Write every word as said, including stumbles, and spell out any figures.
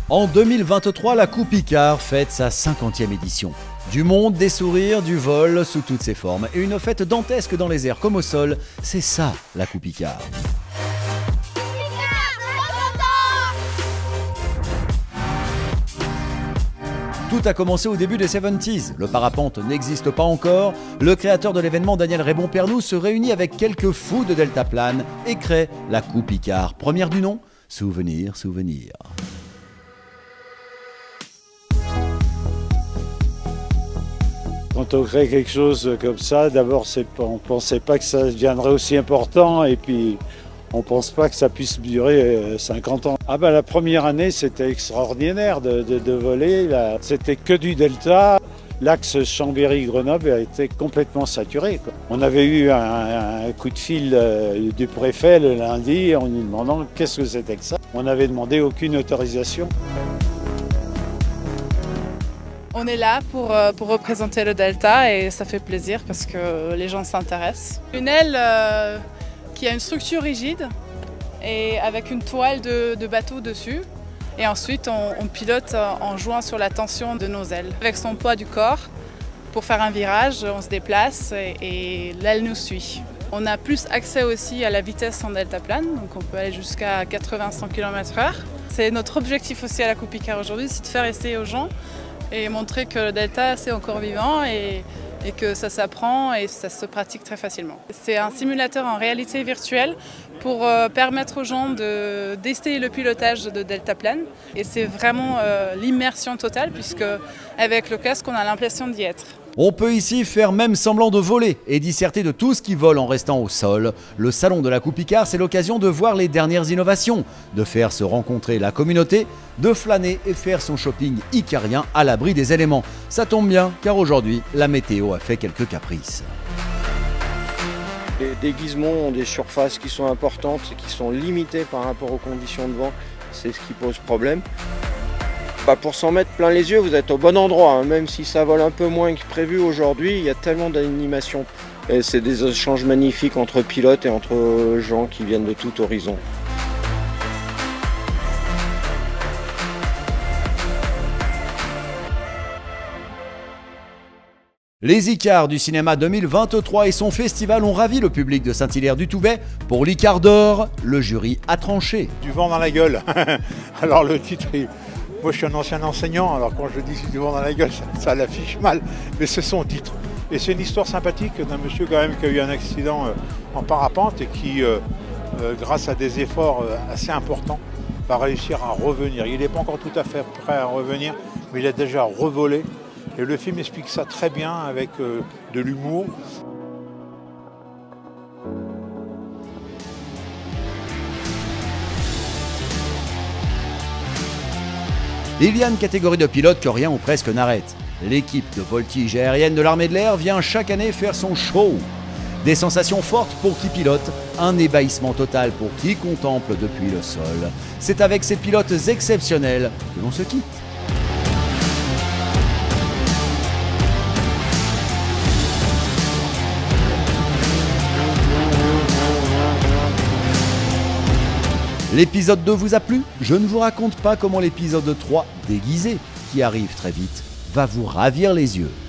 En deux mille vingt-trois, la Coupe Icare fête sa cinquantième édition. Du monde, des sourires, du vol sous toutes ses formes et une fête dantesque dans les airs comme au sol, c'est ça la Coupe Icare. Tout a commencé au début des soixante-dix. Le parapente n'existe pas encore. Le créateur de l'événement, Daniel Rébon-Pernoud, se réunit avec quelques fous de deltaplane et crée la Coupe Icare. Première du nom, Souvenir, Souvenir. Quand on crée quelque chose comme ça, d'abord on ne pensait pas que ça deviendrait aussi important et puis on ne pense pas que ça puisse durer cinquante ans. Ah ben, la première année c'était extraordinaire de, de, de voler, c'était que du delta. L'axe Chambéry-Grenoble a été complètement saturé, quoi. On avait eu un, un coup de fil euh, du préfet le lundi en nous demandant qu'est-ce que c'était que ça. On n'avait demandé aucune autorisation. On est là pour, pour représenter le delta et ça fait plaisir parce que les gens s'intéressent. Une aile euh, qui a une structure rigide et avec une toile de, de bateau dessus. Et ensuite on, on pilote en jouant sur la tension de nos ailes. Avec son poids du corps, pour faire un virage, on se déplace et, et l'aile nous suit. On a plus accès aussi à la vitesse en deltaplane, donc on peut aller jusqu'à quatre-vingts à cent kilomètres heure. C'est notre objectif aussi à la Coupe Icare aujourd'hui, c'est de faire essayer aux gens et montrer que le delta c'est encore vivant et, et que ça s'apprend et ça se pratique très facilement. C'est un simulateur en réalité virtuelle pour euh, permettre aux gens de d'essayer le pilotage de deltaplane et c'est vraiment euh, l'immersion totale puisque avec le casque on a l'impression d'y être. On peut ici faire même semblant de voler et disserter de tout ce qui vole en restant au sol. Le salon de la Coupe Icare, c'est l'occasion de voir les dernières innovations, de faire se rencontrer la communauté, de flâner et faire son shopping icarien à l'abri des éléments. Ça tombe bien, car aujourd'hui, la météo a fait quelques caprices. Les déguisements ont des surfaces qui sont importantes et qui sont limitées par rapport aux conditions de vent. C'est ce qui pose problème. Bah pour s'en mettre plein les yeux, vous êtes au bon endroit, hein. Même si ça vole un peu moins que prévu aujourd'hui, il y a tellement d'animation. Et c'est des échanges magnifiques entre pilotes et entre gens qui viennent de tout horizon. Les Icars du cinéma deux mille vingt-trois et son festival ont ravi le public de Saint-Hilaire-du-Touvet. Pour l'Icare d'or, le jury a tranché. Du vent dans la gueule. Alors le titre est... Moi je suis un ancien enseignant, alors quand je dis du vent dans la gueule, ça, ça l'affiche mal, mais c'est son titre. Et c'est une histoire sympathique d'un monsieur quand même qui a eu un accident en parapente et qui, euh, euh, grâce à des efforts assez importants, va réussir à revenir. Il n'est pas encore tout à fait prêt à revenir, mais il a déjà revolé. Et le film explique ça très bien avec euh, de l'humour. Il y a une catégorie de pilotes que rien ou presque n'arrête. L'équipe de voltige aérienne de l'armée de l'air vient chaque année faire son show. Des sensations fortes pour qui pilote, un ébahissement total pour qui contemple depuis le sol. C'est avec ces pilotes exceptionnels que l'on se quitte. L'épisode deux vous a plu? Je ne vous raconte pas comment l'épisode trois, déguisé, qui arrive très vite, va vous ravir les yeux.